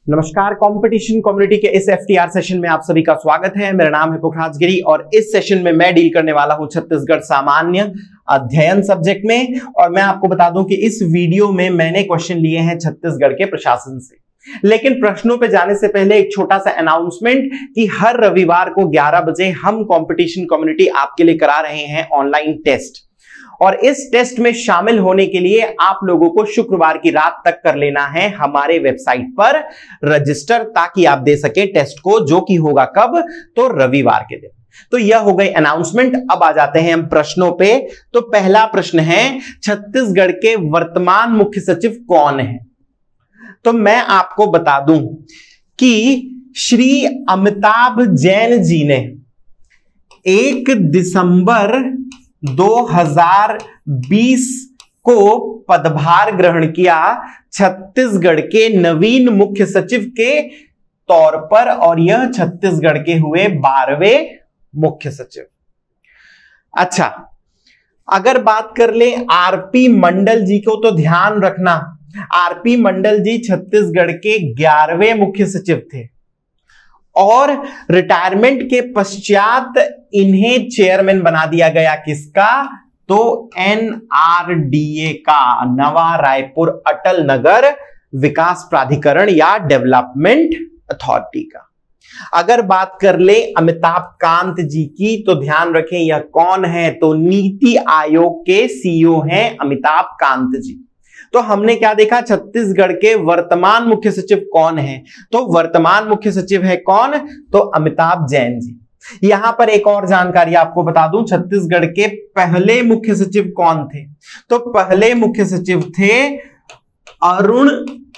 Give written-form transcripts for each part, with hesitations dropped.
नमस्कार, competition community के इस एफटीआर सेशन में आप सभी का स्वागत है। मेरा नाम है पुखराज गिरी और इस सेशन में मैं डील करने वाला हूं छत्तीसगढ़ सामान्य अध्ययन सब्जेक्ट में। और मैं आपको बता दूं कि इस वीडियो में मैंने क्वेश्चन लिए हैं छत्तीसगढ़ के प्रशासन से। लेकिन प्रश्नों पे जाने से पहले एक छोटा सा अनाउंसमेंट कि हर रविवार को 11 बजे हम कंपटीशन कम्युनिटी आपके लिए करा रहे हैं ऑनलाइन टेस्ट। और इस टेस्ट में शामिल होने के लिए आप लोगों को शुक्रवार की रात तक कर लेना है हमारे वेबसाइट पर रजिस्टर, ताकि आप दे सके टेस्ट को, जो कि होगा कब, तो रविवार के दिन। तो यह हो गई अनाउंसमेंट। अब आ जाते हैं हम प्रश्नों पे। तो पहला प्रश्न है, छत्तीसगढ़ के वर्तमान मुख्य सचिव कौन है? तो मैं आपको बता दूं कि श्री अमिताभ जैन जी ने 1 दिसंबर 2020 को पदभार ग्रहण किया छत्तीसगढ़ के नवीन मुख्य सचिव के तौर पर, और यह छत्तीसगढ़ के हुए 12वें मुख्य सचिव। अच्छा, अगर बात कर ले आरपी मंडल जी को, तो ध्यान रखना आरपी मंडल जी छत्तीसगढ़ के 11वें मुख्य सचिव थे और रिटायरमेंट के पश्चात इन्हें चेयरमैन बना दिया गया। किसका? तो एनआरडीए का, नवा रायपुर अटल नगर विकास प्राधिकरण या डेवलपमेंट अथॉरिटी का। अगर बात कर ले अमिताभ कांत जी की, तो ध्यान रखें यह कौन है, तो नीति आयोग के सीईओ हैं अमिताभ कांत जी। तो हमने क्या देखा, छत्तीसगढ़ के वर्तमान मुख्य सचिव कौन है? तो वर्तमान मुख्य सचिव है कौन? तो अमिताभ जैन जी। यहां पर एक और जानकारी आपको बता दूं, छत्तीसगढ़ के पहले मुख्य सचिव कौन थे? तो पहले मुख्य सचिव थे अरुण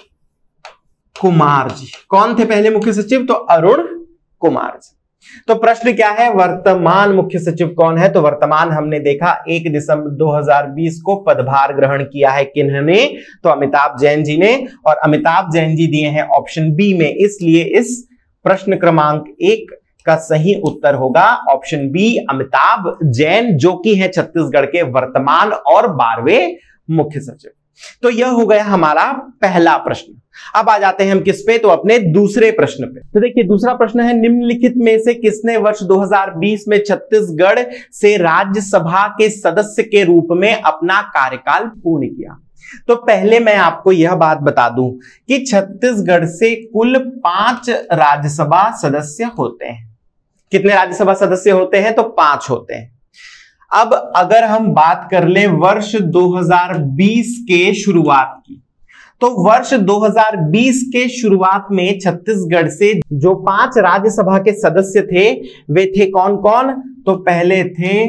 कुमार जी। कौन थे पहले मुख्य सचिव? तो अरुण कुमार जी। तो प्रश्न क्या है, वर्तमान मुख्य सचिव कौन है? तो वर्तमान हमने देखा 1 दिसंबर 2020 को पदभार ग्रहण किया है किन्होंने? तो अमिताभ जैन जी ने। और अमिताभ जैन जी दिए हैं ऑप्शन बी में, इसलिए इस प्रश्न क्रमांक 1 का सही उत्तर होगा ऑप्शन बी, अमिताभ जैन, जो कि है छत्तीसगढ़ के वर्तमान और 12वें मुख्य सचिव। तो यह हो गया हमारा पहला प्रश्न। अब आ जाते हैं हम किस पे, तो अपने दूसरे प्रश्न पे। तो देखिए दूसरा प्रश्न है, निम्नलिखित में से किसने वर्ष 2020 में छत्तीसगढ़ से राज्यसभा के सदस्य के रूप में अपना कार्यकाल पूर्ण किया? तो पहले मैं आपको यह बात बता दूं कि छत्तीसगढ़ से कुल 5 राज्यसभा सदस्य होते हैं। कितने राज्यसभा सदस्य होते हैं? तो 5 होते हैं। अब अगर हम बात कर ले वर्ष 2020 के शुरुआत की, तो वर्ष 2020 के शुरुआत में छत्तीसगढ़ से जो 5 राज्यसभा के सदस्य थे वे थे कौन कौन? तो पहले थे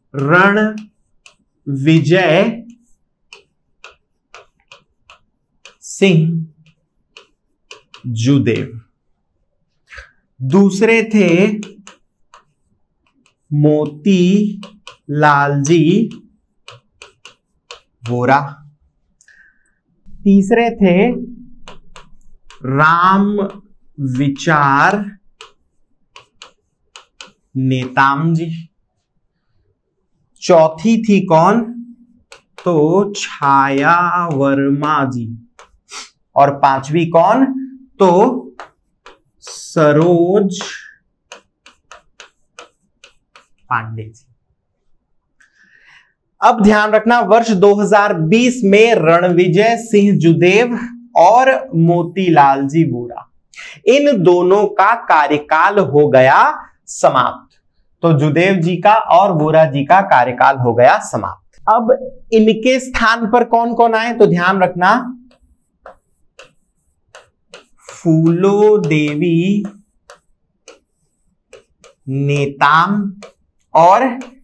रणविजय सिंह जूदेव, दूसरे थे मोती लालजी वोरा, तीसरे थे राम विचार नेताम जी, चौथी थी कौन? तो छाया वर्मा जी, और 5वीं कौन? तो सरोज पांडे जी। अब ध्यान रखना, वर्ष 2020 में रणविजय सिंह जूदेव और मोतीलाल जी वोरा, इन दोनों का कार्यकाल हो गया समाप्त। तो जूदेव जी का और वोरा जी का कार्यकाल हो गया समाप्त। अब इनके स्थान पर कौन कौन आए? तो ध्यान रखना, फूलो देवी नेताम और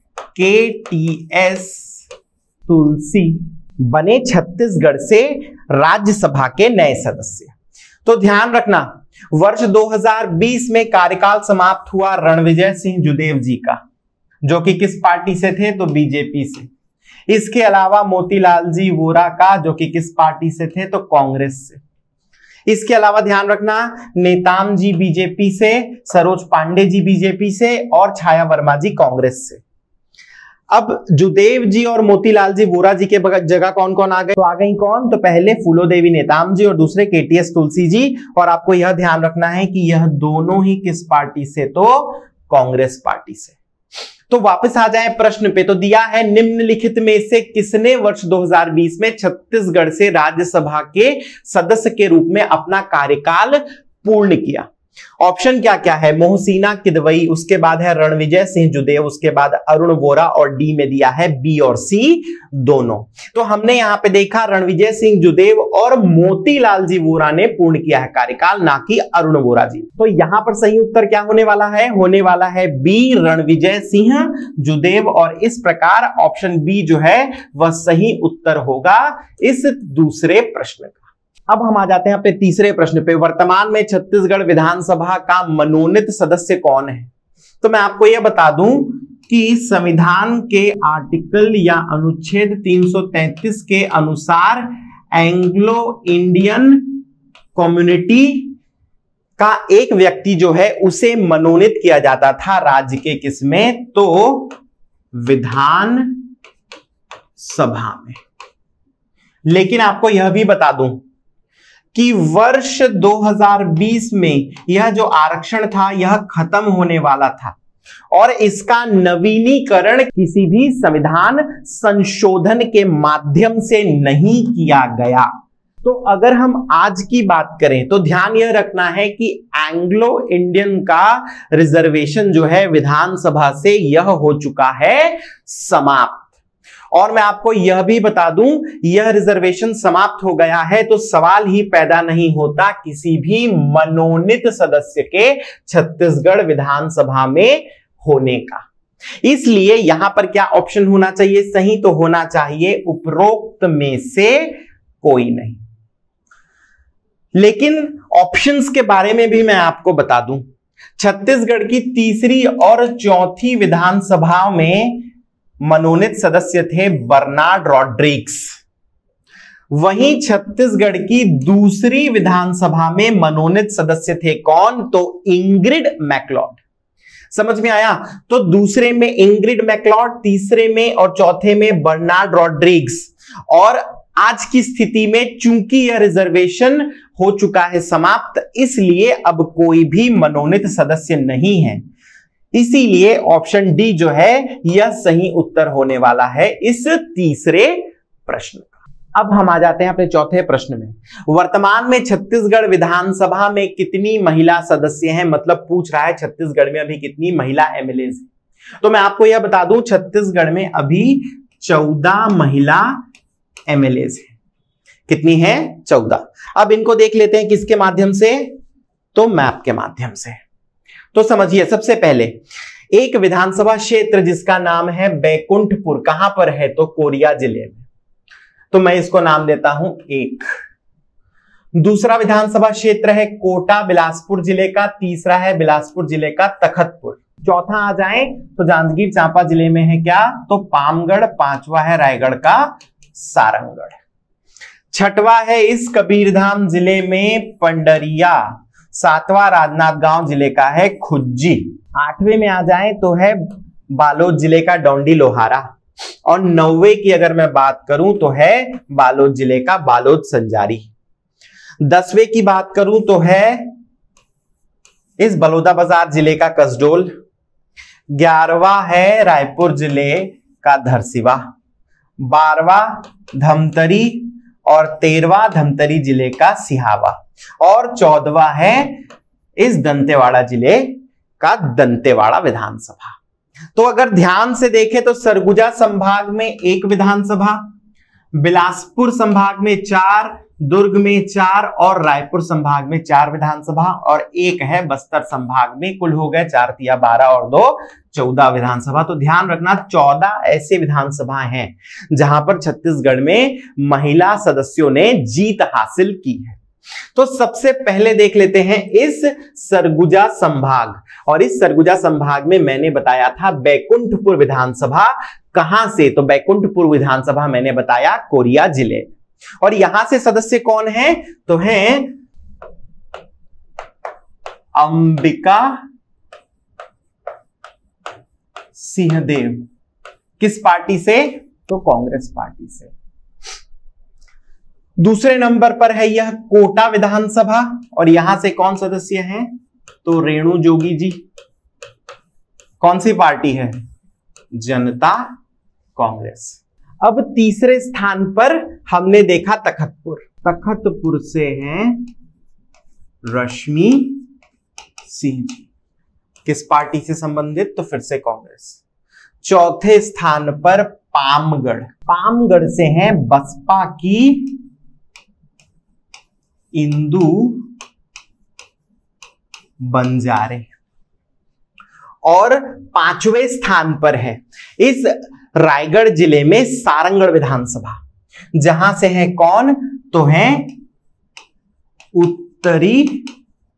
KTS तुलसी बने छत्तीसगढ़ से राज्यसभा के नए सदस्य। तो ध्यान रखना, वर्ष 2020 में कार्यकाल समाप्त हुआ रणविजय सिंह जूदेव जी का, जो कि किस पार्टी से थे? तो बीजेपी से। इसके अलावा मोतीलाल जी वोरा का, जो कि किस पार्टी से थे? तो कांग्रेस से। इसके अलावा ध्यान रखना, नेताम जी बीजेपी से, सरोज पांडे जी बीजेपी से और छाया वर्मा जी कांग्रेस से। अब जुदेव जी और मोतीलाल जी वोरा जी के जगह कौन कौन आ गए? तो आ गई कौन? तो पहले फूलोदेवी नेताम जी और दूसरे केटीएस तुलसी जी। और आपको यह ध्यान रखना है कि यह दोनों ही किस पार्टी से? तो कांग्रेस पार्टी से। तो वापस आ जाए प्रश्न पे। तो दिया है निम्नलिखित में से किसने वर्ष 2020 में छत्तीसगढ़ से राज्यसभा के सदस्य के रूप में अपना कार्यकाल पूर्ण किया? ऑप्शन क्या क्या है? मोहसिना किदवई, उसके बाद है रणविजय सिंह जुदेव, उसके बाद अरुण वोरा, और डी में दिया है बी और सी दोनों। तो हमने यहां पे देखा रणविजय सिंह जुदेव और मोतीलाल जी वोरा ने पूर्ण किया है कार्यकाल, ना कि अरुण वोरा जी। तो यहां पर सही उत्तर क्या होने वाला है? होने वाला है बी, रणविजय सिंह जुदेव। और इस प्रकार ऑप्शन बी जो है वह सही उत्तर होगा इस दूसरे प्रश्न का। अब हम आ जाते हैं अपने तीसरे प्रश्न पे। वर्तमान में छत्तीसगढ़ विधानसभा का मनोनीत सदस्य कौन है? तो मैं आपको यह बता दूं कि संविधान के आर्टिकल या अनुच्छेद 333 के अनुसार एंग्लो इंडियन कम्युनिटी का एक व्यक्ति जो है उसे मनोनीत किया जाता था राज्य के किसमें? तो विधान सभा में। लेकिन आपको यह भी बता दूं कि वर्ष 2020 में यह जो आरक्षण था यह खत्म होने वाला था और इसका नवीनीकरण किसी भी संविधान संशोधन के माध्यम से नहीं किया गया। तो अगर हम आज की बात करें तो ध्यान यह रखना है कि एंग्लो इंडियन का रिजर्वेशन जो है विधानसभा से यह हो चुका है समाप्त। और मैं आपको यह भी बता दूं, यह रिजर्वेशन समाप्त हो गया है तो सवाल ही पैदा नहीं होता किसी भी मनोनीत सदस्य के छत्तीसगढ़ विधानसभा में होने का। इसलिए यहां पर क्या ऑप्शन होना चाहिए? सही तो होना चाहिए उपरोक्त में से कोई नहीं। लेकिन ऑप्शंस के बारे में भी मैं आपको बता दूं, छत्तीसगढ़ की तीसरी और चौथी विधानसभा में मनोनीत सदस्य थे बर्नार्ड रॉड्रिग्स। वहीं छत्तीसगढ़ की दूसरी विधानसभा में मनोनीत सदस्य थे कौन? तो इंग्रिड मैकलॉड। समझ में आया? तो दूसरे में इंग्रिड मैकलॉड, तीसरे में और चौथे में बर्नार्ड रॉड्रिग्स। और आज की स्थिति में चूंकि यह रिजर्वेशन हो चुका है समाप्त, इसलिए अब कोई भी मनोनीत सदस्य नहीं है। इसीलिए ऑप्शन डी जो है यह सही उत्तर होने वाला है इस तीसरे प्रश्न का। अब हम आ जाते हैं अपने चौथे प्रश्न में। वर्तमान में छत्तीसगढ़ विधानसभा में कितनी महिला सदस्य हैं? मतलब पूछ रहा है छत्तीसगढ़ में अभी कितनी महिला एमएलए हैं। तो मैं आपको यह बता दूं, छत्तीसगढ़ में अभी 14 महिला एमएलए हैं। कितनी है? 14। अब इनको देख लेते हैं किसके माध्यम से? तो मैप के माध्यम से। तो समझिए, सबसे पहले एक विधानसभा क्षेत्र जिसका नाम है बैकुंठपुर, कहां पर है? तो कोरिया जिले में। तो मैं इसको नाम देता हूं 1। दूसरा विधानसभा क्षेत्र है कोटा बिलासपुर जिले का, तीसरा है बिलासपुर जिले का तखतपुर। चौथा आ जाए तो जांजगीर चांपा जिले में है क्या? तो पामगढ़। पांचवा है रायगढ़ का सारंगढ़। छठवां है इस कबीरधाम जिले में पंडरिया। सातवां राजनांदगांव जिले का है खुज्जी। आठवें में आ जाए तो है बालोद जिले का डोंडी लोहारा। और 9वें की अगर मैं बात करूं तो है बालोद जिले का बालोद संजारी। 10वें की बात करूं तो है इस बलौदाबाजार जिले का कसडोल। 11वां है रायपुर जिले का धरसीवा। 12वां धमतरी और 13वां धमतरी जिले का सिहावा। और 14वां है इस दंतेवाड़ा जिले का दंतेवाड़ा विधानसभा। तो अगर ध्यान से देखें तो सरगुजा संभाग में 1 विधानसभा, बिलासपुर संभाग में 4, दुर्ग में 4 और रायपुर संभाग में 4 विधानसभा, और 1 है बस्तर संभाग में। कुल हो गए 4 तिया 12 और 2 14 विधानसभा। तो ध्यान रखना 14 ऐसे विधानसभा हैं जहां पर छत्तीसगढ़ में महिला सदस्यों ने जीत हासिल की है। तो सबसे पहले देख लेते हैं इस सरगुजा संभाग, और इस सरगुजा संभाग में मैंने बताया था बैकुंठपुर विधानसभा कहां से? तो बैकुंठपुर विधानसभा मैंने बताया कोरिया जिले। और यहां से सदस्य कौन है? तो हैं अंबिका सिंहदेव। किस पार्टी से? तो कांग्रेस पार्टी से। दूसरे नंबर पर है यह कोटा विधानसभा, और यहां से कौन सदस्य हैं? तो रेणु जोगी जी। कौन सी पार्टी है? जनता कांग्रेस। अब तीसरे स्थान पर हमने देखा तखतपुर। तखतपुर से हैं रश्मि सिंह जी। किस पार्टी से संबंधित? तो फिर से कांग्रेस। चौथे स्थान पर पामगढ़। पामगढ़ से हैं बसपा की इंदु बंजारे। और पांचवें स्थान पर है इस रायगढ़ जिले में सारंगढ़ विधानसभा, जहां से है कौन? तो है उत्तरी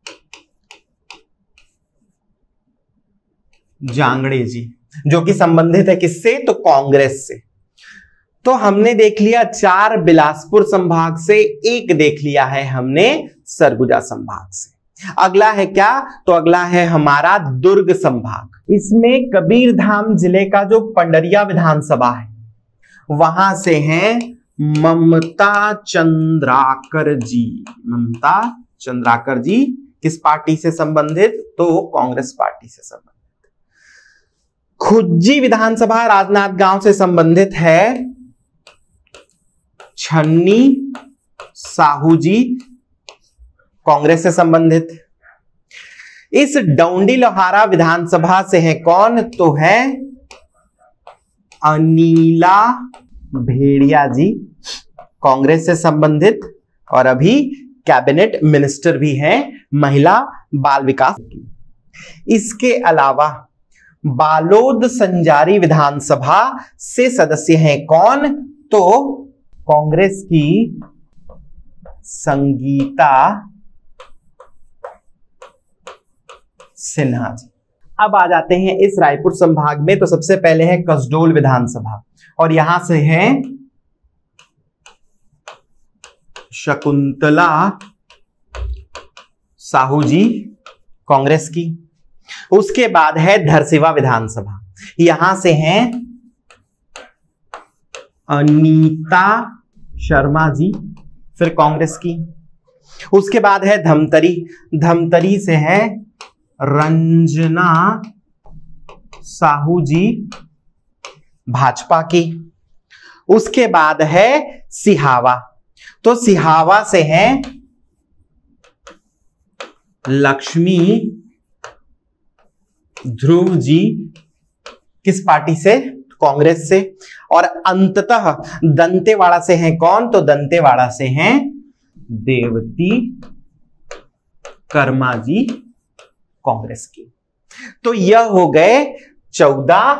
जांगड़े जी, जो कि संबंधित है किससे? तो कांग्रेस से। तो हमने देख लिया 4 बिलासपुर संभाग से, 1 देख लिया है हमने सरगुजा संभाग से। अगला है क्या? तो अगला है हमारा दुर्ग संभाग। इसमें कबीरधाम जिले का जो पंडरिया विधानसभा है, वहां से हैं ममता चंद्राकर जी। ममता चंद्राकर जी किस पार्टी से संबंधित? तो कांग्रेस पार्टी से संबंधित। खुज्जी विधानसभा राजनांदगांव से संबंधित है छन्नी साहू जी, कांग्रेस से संबंधित। इस डौंडी लोहारा विधानसभा से है कौन? तो है अनीला भेड़िया जी, कांग्रेस से संबंधित, और अभी कैबिनेट मिनिस्टर भी हैं महिला बाल विकास की। इसके अलावा बालोद संजारी विधानसभा से सदस्य हैं कौन? तो कांग्रेस की संगीता सिन्हा जी। अब आ जाते हैं इस रायपुर संभाग में। तो सबसे पहले है कसडोल विधानसभा, और यहां से है शकुंतला साहू जी, कांग्रेस की। उसके बाद है धरसीवा विधानसभा, यहां से हैं अनीता शर्मा जी, फिर कांग्रेस की। उसके बाद है धमतरी। धमतरी से है रंजना साहू जी, भाजपा की। उसके बाद है सिहावा। तो सिहावा से हैं लक्ष्मी ध्रुव जी, किस पार्टी से? कांग्रेस से। और अंततः दंतेवाड़ा से हैं कौन? तो दंतेवाड़ा से हैं देवती कर्मा जी, कांग्रेस की। तो यह हो गए 14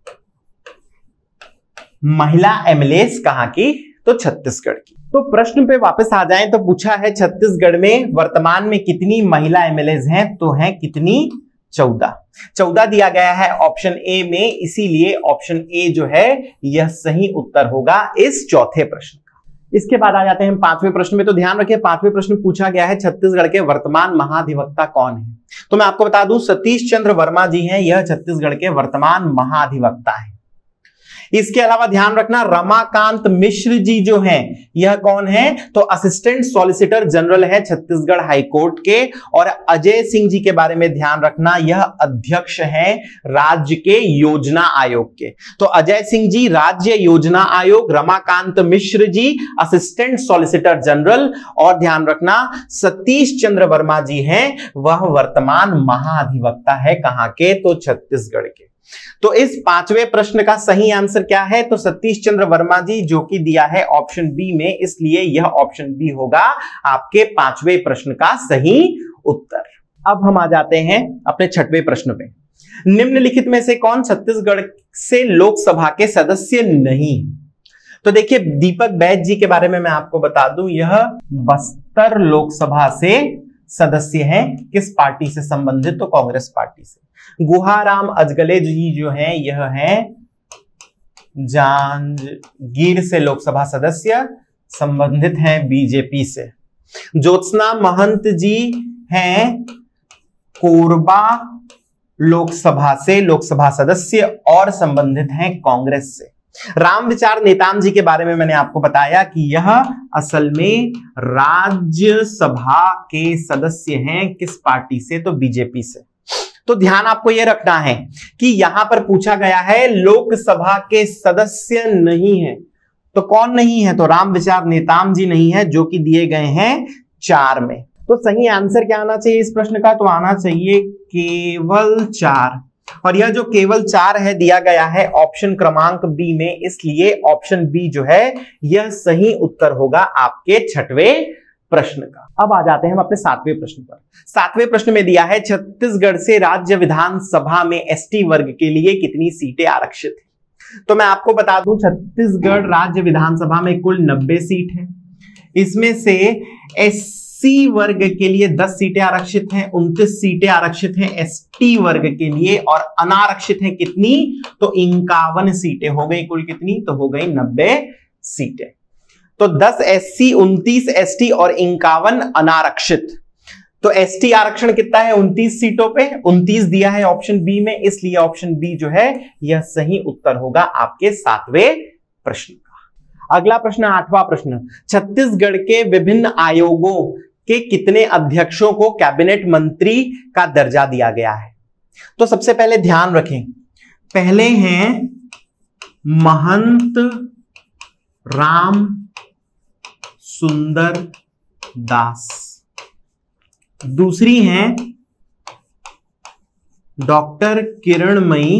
महिला एमएलएस कहां की? तो छत्तीसगढ़ की। तो प्रश्न पे वापस आ जाएं तो पूछा है छत्तीसगढ़ में वर्तमान में कितनी महिला एमएलएस हैं? तो हैं कितनी? 14 दिया गया है ऑप्शन ए में, इसीलिए ऑप्शन ए जो है यह सही उत्तर होगा इस चौथे प्रश्न का। इसके बाद आ जाते हैं 5वें प्रश्न में। तो ध्यान रखिए 5वें प्रश्न पूछा गया है छत्तीसगढ़ के वर्तमान महाधिवक्ता कौन है? तो मैं आपको बता दूं सतीश चंद्र वर्मा जी हैं, यह छत्तीसगढ़ के वर्तमान महाधिवक्ता है। इसके अलावा ध्यान रखना रमाकांत मिश्र जी जो हैं यह कौन है? तो असिस्टेंट सॉलिसिटर जनरल है छत्तीसगढ़ हाईकोर्ट के। और अजय सिंह जी के बारे में ध्यान रखना, यह अध्यक्ष हैं राज्य के योजना आयोग के। तो अजय सिंह जी राज्य योजना आयोग, Ramakant Mishra ji assistant solicitor general, और ध्यान रखना सतीश चंद्र वर्मा जी हैं वह वर्तमान महाधिवक्ता है कहां के? तो छत्तीसगढ़ के। तो इस 5वें प्रश्न का सही आंसर क्या है? तो सतीश चंद्र वर्मा जी, जो कि दिया है ऑप्शन बी में, इसलिए यह ऑप्शन बी होगा आपके 5वें प्रश्न का सही उत्तर। अब हम आ जाते हैं अपने 6वें प्रश्न पे। निम्नलिखित में से कौन छत्तीसगढ़ से लोकसभा के सदस्य नहीं? तो देखिए दीपक बैज जी के बारे में मैं आपको बता दूं, यह बस्तर लोकसभा से सदस्य हैं। किस पार्टी से संबंधित? तो कांग्रेस पार्टी से। गुहाराम अजगले जी जो हैं यह हैं जांजगीर से लोकसभा सदस्य, संबंधित हैं बीजेपी से। ज्योत्सना महंत जी हैं कोरबा लोकसभा से, लोकसभा सदस्य और संबंधित हैं कांग्रेस से। रामविचार नेताम जी के बारे में मैंने आपको बताया कि यह असल में राज्यसभा के सदस्य हैं, किस पार्टी से, तो बीजेपी से। तो ध्यान आपको यह रखना है कि यहां पर पूछा गया है लोकसभा के सदस्य नहीं है, तो कौन नहीं है, तो रामविचार नेताम जी नहीं है, जो कि दिए गए हैं 4 में। तो सही आंसर क्या आना चाहिए इस प्रश्न का, तो आना चाहिए केवल 4। और यह जो केवल 4 है दिया गया है ऑप्शन क्रमांक बी में, इसलिए ऑप्शन बी जो है यह सही उत्तर होगा आपके 6वें प्रश्न का। अब आ जाते हैं हम अपने 7वें प्रश्न पर। 7वें प्रश्न में दिया है छत्तीसगढ़ से राज्य विधानसभा में एसटी वर्ग के लिए कितनी सीटें आरक्षित है। तो मैं आपको बता दूं छत्तीसगढ़ राज्य विधानसभा में कुल 90 सीट है। इसमें से एससी वर्ग के लिए 10 सीटें आरक्षित हैं, 29 सीटें आरक्षित हैं एसटी वर्ग के लिए, और अनारक्षित हैं कितनी, तो 51 सीटें हो गई कुल। कितनी, तो हो गई 90 सीटें। तो 10 एससी, 29 एसटी और 51 अनारक्षित। तो एसटी आरक्षण कितना है 29 सीटों पे, 29 दिया है ऑप्शन बी में, इसलिए ऑप्शन बी जो है यह सही उत्तर होगा आपके 7वें प्रश्न का। अगला प्रश्न 8वां प्रश्न, छत्तीसगढ़ के विभिन्न आयोगों के कितने अध्यक्षों को कैबिनेट मंत्री का दर्जा दिया गया है। तो सबसे पहले ध्यान रखें, पहले हैं महंत राम सुंदर दास, दूसरी हैं डॉक्टर किरणमयी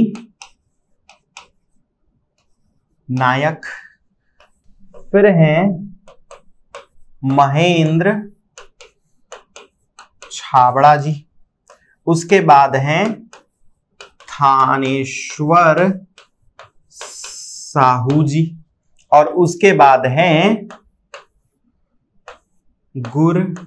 नायक, फिर हैं महेंद्र छाबड़ा जी, उसके बाद हैं थानेश्वर साहू जी, और उसके बाद हैं गुरप्रीत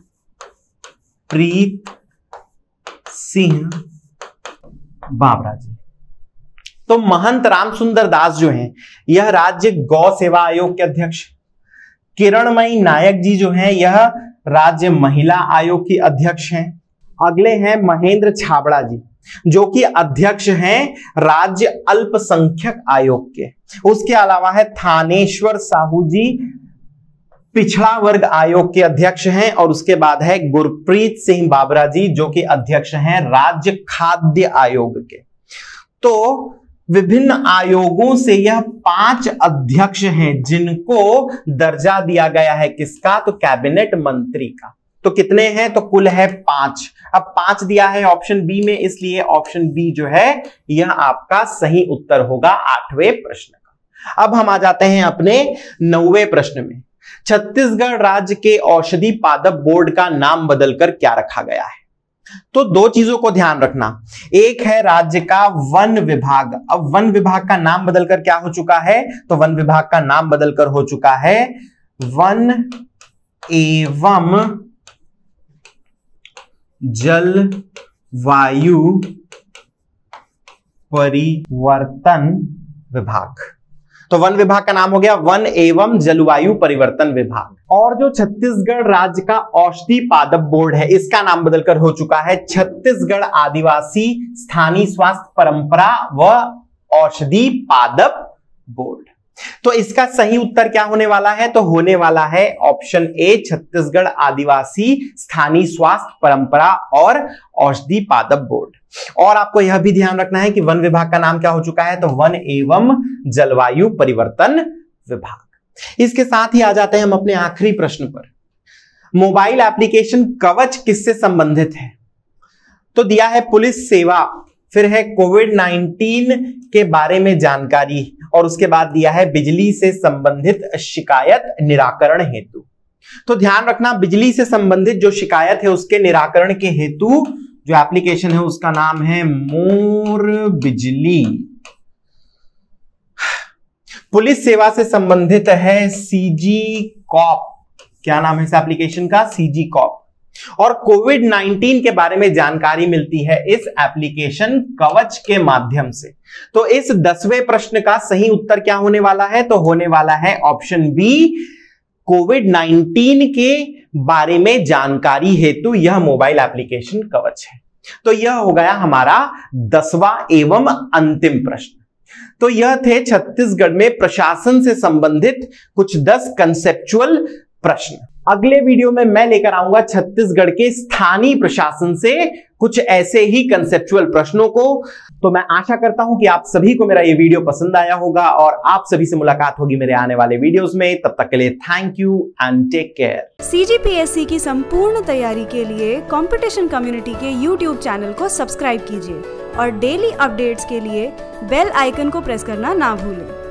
सिंह बाबरा जी। तो महंत रामसुंदर दास जो हैं यह राज्य गौ सेवा आयोग के अध्यक्ष, किरणमयी नायक जी जो हैं यह राज्य महिला आयोग की अध्यक्ष हैं, अगले हैं महेंद्र छाबड़ा जी जो कि अध्यक्ष हैं राज्य अल्पसंख्यक आयोग के, उसके अलावा है थानेश्वर साहू जी पिछड़ा वर्ग आयोग के अध्यक्ष हैं, और उसके बाद है गुरप्रीत सिंह बाबरा जी जो कि अध्यक्ष हैं राज्य खाद्य आयोग के। तो विभिन्न आयोगों से यह 5 अध्यक्ष हैं जिनको दर्जा दिया गया है किसका, तो कैबिनेट मंत्री का। तो कितने हैं, तो कुल है 5। अब 5 दिया है ऑप्शन बी में, इसलिए ऑप्शन बी जो है यह आपका सही उत्तर होगा 8वें प्रश्न का। अब हम आ जाते हैं अपने 9वें प्रश्न में। छत्तीसगढ़ राज्य के औषधि पादप बोर्ड का नाम बदलकर क्या रखा गया है। तो 2 चीजों को ध्यान रखना, एक है राज्य का वन विभाग। अब वन विभाग का नाम बदलकर क्या हो चुका है, तो वन विभाग का नाम बदलकर हो चुका है वन एवं जलवायु परिवर्तन विभाग। तो वन विभाग का नाम हो गया वन एवं जलवायु परिवर्तन विभाग। और जो छत्तीसगढ़ राज्य का औषधि पादप बोर्ड है इसका नाम बदलकर हो चुका है छत्तीसगढ़ आदिवासी स्थानीय स्वास्थ्य परंपरा व औषधि पादप बोर्ड। तो इसका सही उत्तर क्या होने वाला है, तो होने वाला है ऑप्शन ए छत्तीसगढ़ आदिवासी स्थानीय स्वास्थ्य परंपरा और औषधि पादप बोर्ड। और आपको यह भी ध्यान रखना है कि वन विभाग का नाम क्या हो चुका है, तो वन एवं जलवायु परिवर्तन विभाग। इसके साथ ही आ जाते हैं हम अपने आखिरी प्रश्न पर। मोबाइल एप्लीकेशन कवच किससे संबंधित है, तो दिया है पुलिस सेवा, फिर है कोविड-19 के बारे में जानकारी, और उसके बाद दिया है बिजली से संबंधित शिकायत निराकरण हेतु। तो ध्यान रखना, बिजली से संबंधित जो शिकायत है उसके निराकरण के हेतु जो एप्लीकेशन है उसका नाम है मोर बिजली। पुलिस सेवा से संबंधित है सीजी कॉप, क्या नाम है इस एप्लीकेशन का, सीजी कॉप। और कोविड-19 के बारे में जानकारी मिलती है इस एप्लीकेशन कवच के माध्यम से। तो इस 10वें प्रश्न का सही उत्तर क्या होने वाला है, तो होने वाला है ऑप्शन बी कोविड-19 के बारे में जानकारी हेतु यह मोबाइल एप्लीकेशन कवच है। तो यह हो गया हमारा 10वां एवं अंतिम प्रश्न। तो यह थे छत्तीसगढ़ में प्रशासन से संबंधित कुछ 10 कंसेप्चुअल प्रश्न। अगले वीडियो में मैं लेकर आऊंगा छत्तीसगढ़ के स्थानीय प्रशासन से कुछ ऐसे ही कंसेप्चुअल प्रश्नों को। तो मैं आशा करता हूं कि आप सभी को मेरा यह वीडियो पसंद आया होगा और आप सभी से मुलाकात होगी मेरे आने वाले वीडियोस में। तब तक के लिए thank you and take care. CGPSC की संपूर्ण तैयारी के लिए कंपटीशन कम्युनिटी के YouTube चैनल को सब्सक्राइब कीजिए और डेली अपडेट्स के लिए बेल आइकन को प्रेस करना ना भूलें।